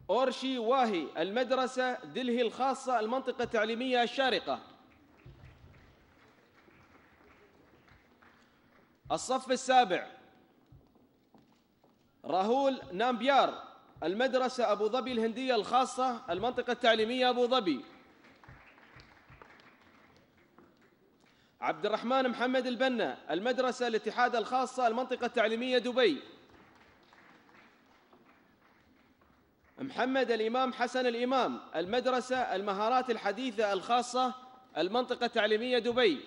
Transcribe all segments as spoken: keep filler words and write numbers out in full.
أورشي واهي، المدرسة دلهي الخاصة، المنطقة التعليمية الشارقة. الصف السابع راهول نامبيار، المدرسة أبو ظبي الهندية الخاصة، المنطقة التعليمية أبو ظبي. عبد الرحمن محمد البنا، المدرسة الاتحاد الخاصة، المنطقة التعليمية دبي. محمد الإمام حسن الإمام، المدرسة المهارات الحديثة الخاصة، المنطقة التعليمية دبي.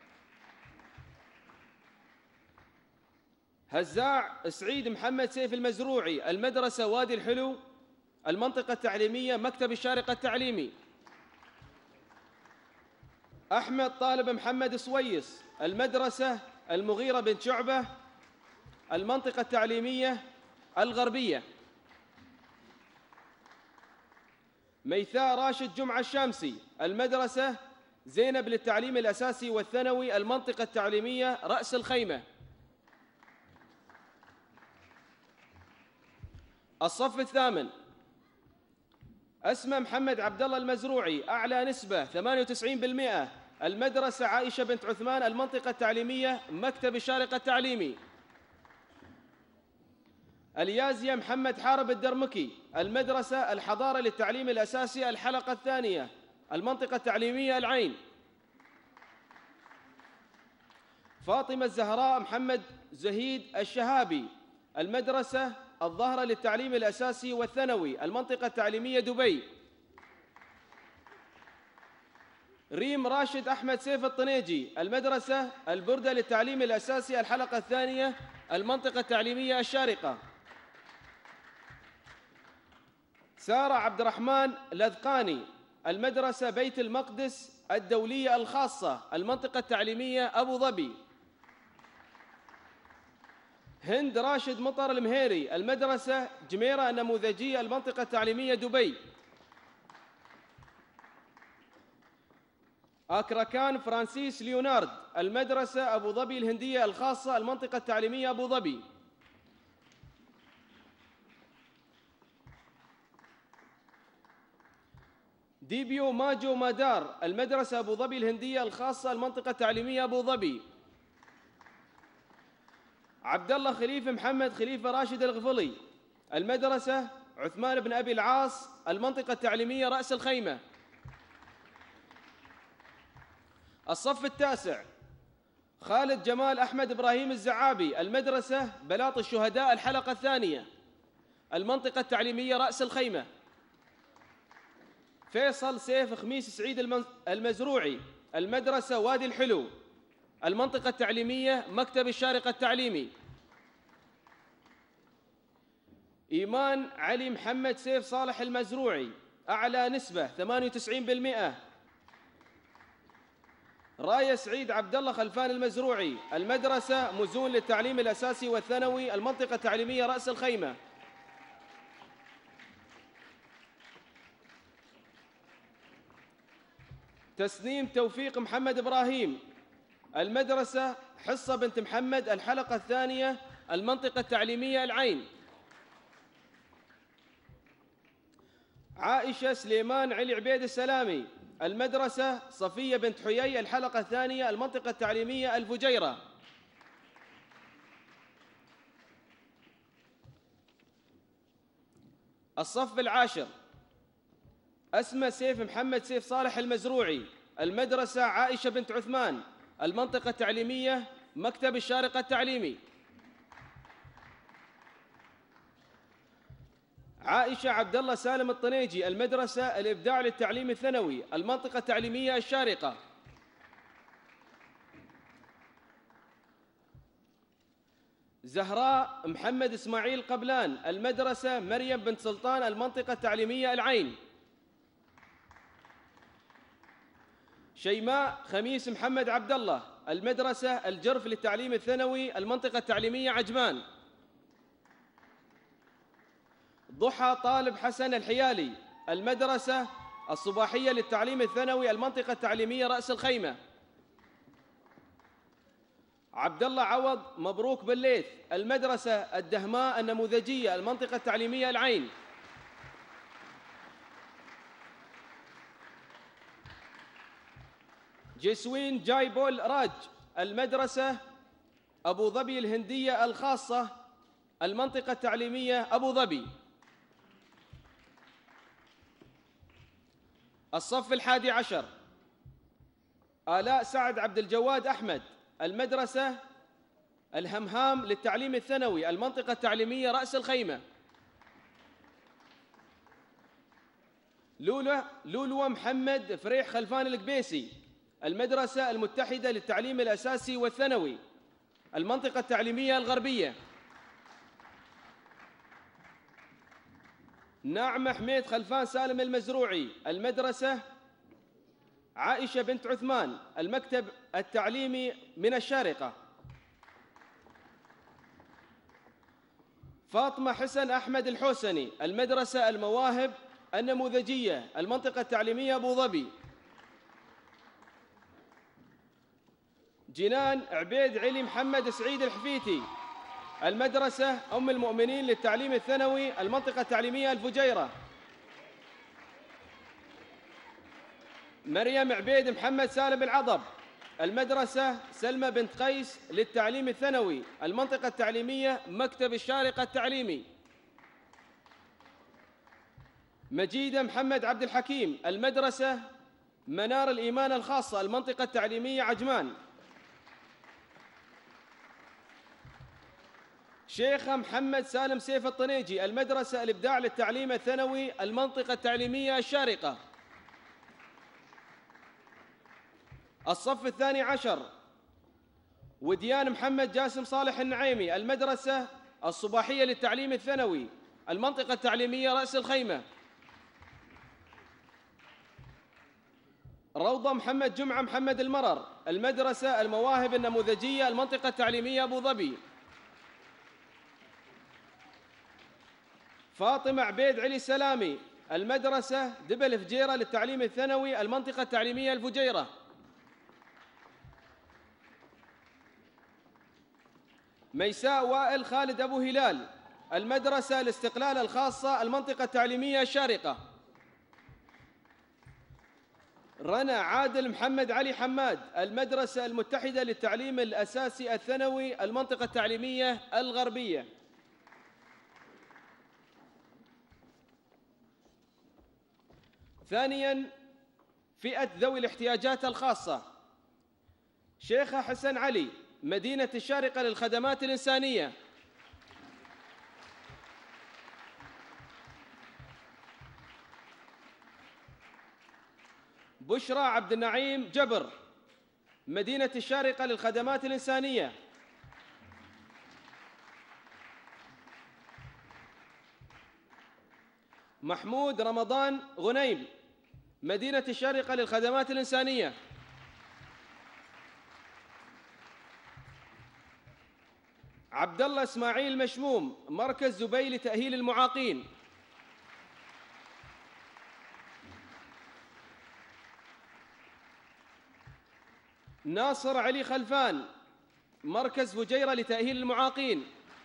هزاع سعيد محمد سيف المزروعي، المدرسة وادي الحلو، المنطقة التعليمية مكتب الشارقة التعليمي. أحمد طالب محمد سويس، المدرسة المغيرة بن شعبة، المنطقة التعليمية الغربية. ميثاء راشد جمعة الشامسي، المدرسة زينب للتعليم الأساسي والثانوي، المنطقة التعليمية رأس الخيمة. الصف الثامن أسمى محمد عبد الله المزروعي، أعلى نسبة ثمانية وتسعين بالمئة، المدرسة عائشة بنت عثمان، المنطقة التعليمية مكتب الشارقة التعليمي. اليازية محمد حارب الدرمكي، المدرسة الحضارة للتعليم الأساسي، الحلقة الثانية، المنطقة التعليمية العين. فاطمة الزهراء محمد زهيد الشهابي، المدرسة الظهرة للتعليم الأساسي والثانوي، المنطقة التعليمية دبي. ريم راشد أحمد سيف الطنيجي، المدرسة البردة للتعليم الأساسي، الحلقة الثانية، المنطقة التعليمية الشارقة. سارة عبد الرحمن لذقاني، المدرسة بيت المقدس الدولية الخاصة، المنطقة التعليمية أبو ظبي. هند راشد مطر المهيري، المدرسة جميرة النموذجية، المنطقة التعليمية دبي. أكراكان فرانسيس ليونارد، المدرسة أبو ظبي الهندية الخاصة، المنطقة التعليمية أبو ظبي. ديبيو ماجو مادار، المدرسة أبو ظبي الهندية الخاصة، المنطقة التعليمية أبو ظبي. عبد الله خليفة محمد خليفة راشد الغفلي، المدرسة عثمان بن أبي العاص، المنطقة التعليمية رأس الخيمة. الصف التاسع خالد جمال أحمد إبراهيم الزعابي، المدرسة بلاط الشهداء، الحلقة الثانية، المنطقة التعليمية رأس الخيمة. فيصل سيف خميس سعيد المزروعي، المدرسة وادي الحلو، المنطقة التعليمية مكتب الشارقة التعليمي. إيمان علي محمد سيف صالح المزروعي، أعلى نسبة ثمانية وتسعين بالمئة. راية سعيد عبد الله خلفان المزروعي، المدرسة مزون للتعليم الأساسي والثانوي، المنطقة التعليمية رأس الخيمة. تسنيم توفيق محمد إبراهيم، المدرسة حصة بنت محمد، الحلقة الثانية، المنطقة التعليمية العين. عائشة سليمان علي عبيد السلامي، المدرسة صفية بنت حيي، الحلقة الثانية، المنطقة التعليمية الفجيرة. الصف العاشر أسمى سيف محمد سيف صالح المزروعي، المدرسة عائشة بنت عثمان، المنطقة التعليمية مكتب الشارقة التعليمي. عائشة عبد الله سالم الطنيجي، المدرسة الإبداع للتعليم الثانوي، المنطقة التعليمية الشارقة. زهراء محمد إسماعيل قبلان، المدرسة مريم بنت سلطان، المنطقة التعليمية العين. شيماء خميس محمد عبد الله، المدرسة الجرف للتعليم الثانوي، المنطقة التعليمية عجمان. ضحى طالب حسن الحيالي، المدرسة الصباحية للتعليم الثانوي، المنطقة التعليمية رأس الخيمة. عبد الله عوض مبروك بالليث، المدرسة الدهماء النموذجية، المنطقة التعليمية العين. جسوين جايبول راج، المدرسة أبو ظبي الهندية الخاصة، المنطقة التعليمية أبو ظبي. الصف الحادي عشر آلاء سعد عبد الجواد أحمد، المدرسة الهمهام للتعليم الثانوي، المنطقة التعليمية رأس الخيمة. لولو لولو محمد فريح خلفان القبيسي، المدرسة المتحدة للتعليم الأساسي والثانوي، المنطقة التعليمية الغربية. ناعمة حميد خلفان سالم المزروعي، المدرسة عائشة بنت عثمان، المكتب التعليمي من الشارقة. فاطمة حسن أحمد الحوسني، المدرسة المواهب النموذجية، المنطقة التعليمية أبو ظبي. جنان عبيد علي محمد سعيد الحفيتي، المدرسة أم المؤمنين للتعليم الثانوي، المنطقة التعليمية الفجيرة. مريم عبيد محمد سالم العضب، المدرسة سلمى بنت قيس للتعليم الثانوي، المنطقة التعليمية مكتب الشارقة التعليمي. مجيدة محمد عبد الحكيم، المدرسة منار الإيمان الخاصة، المنطقة التعليمية عجمان. شيخة محمد سالم سيف الطنيجي، المدرسة الإبداع للتعليم الثانوي، المنطقة التعليمية الشارقة. الصف الثاني عشر وديان محمد جاسم صالح النعيمي، المدرسة الصباحية للتعليم الثانوي، المنطقة التعليمية رأس الخيمة. روضة محمد جمعة محمد المرر، المدرسة المواهب النموذجية، المنطقة التعليمية أبو ظبي. فاطمة عبيد علي سلامي، المدرسة دبل فجيرة للتعليم الثانوي، المنطقة التعليمية الفجيرة. ميساء وائل خالد أبو هلال، المدرسة الاستقلال الخاصة، المنطقة التعليمية الشارقة. رنا عادل محمد علي حماد، المدرسة المتحدة للتعليم الأساسي الثانوي، المنطقة التعليمية الغربية. ثانياً فئة ذوي الاحتياجات الخاصة، شيخة حسن علي، مدينة الشارقة للخدمات الإنسانية. بشرى عبد النعيم جبر، مدينة الشارقة للخدمات الإنسانية. محمود رمضان غنيم، مدينة الشارقة للخدمات الإنسانية. عبد الله إسماعيل مشموم، مركز زبي لتأهيل المعاقين. ناصر علي خلفان، مركز فجيرة لتأهيل المعاقين.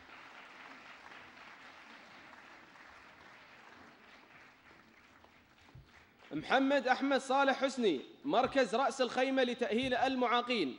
محمد أحمد صالح حسني، مركز رأس الخيمة لتأهيل المعاقين.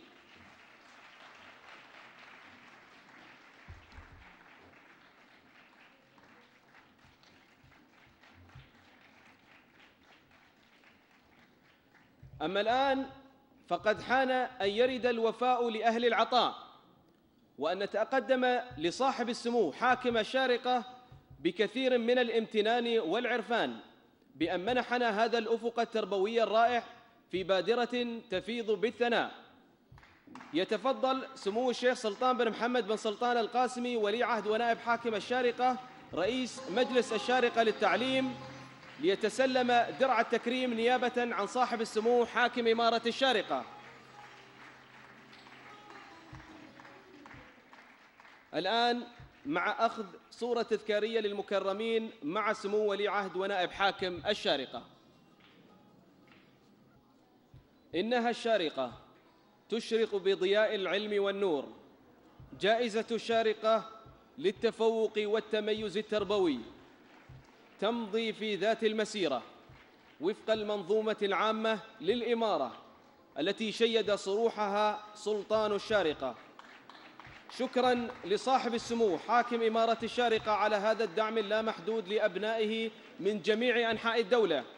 أما الآن فقد حان أن يرد الوفاء لأهل العطاء، وأن نتقدم لصاحب السمو حاكم الشارقة بكثير من الامتنان والعرفان بأن منحنا هذا الأفق التربوي الرائع في بادرة تفيض بالثناء. يتفضل سمو الشيخ سلطان بن محمد بن سلطان القاسمي ولي عهد ونائب حاكم الشارقة رئيس مجلس الشارقة للتعليم ليتسلم درع التكريم نيابة عن صاحب السمو حاكم إمارة الشارقة. الآن مع أخذ صورة تذكارية للمكرمين مع سمو ولي عهد ونائب حاكم الشارقة. إنها الشارقة تشرق بضياء العلم والنور، جائزة الشارقة للتفوق والتميز التربوي تمضي في ذات المسيرة وفق المنظومة العامة للإمارة التي شيد صروحها سلطان الشارقة. شكراً لصاحب السمو حاكم إمارة الشارقة على هذا الدعم اللامحدود لأبنائه من جميع أنحاء الدولة.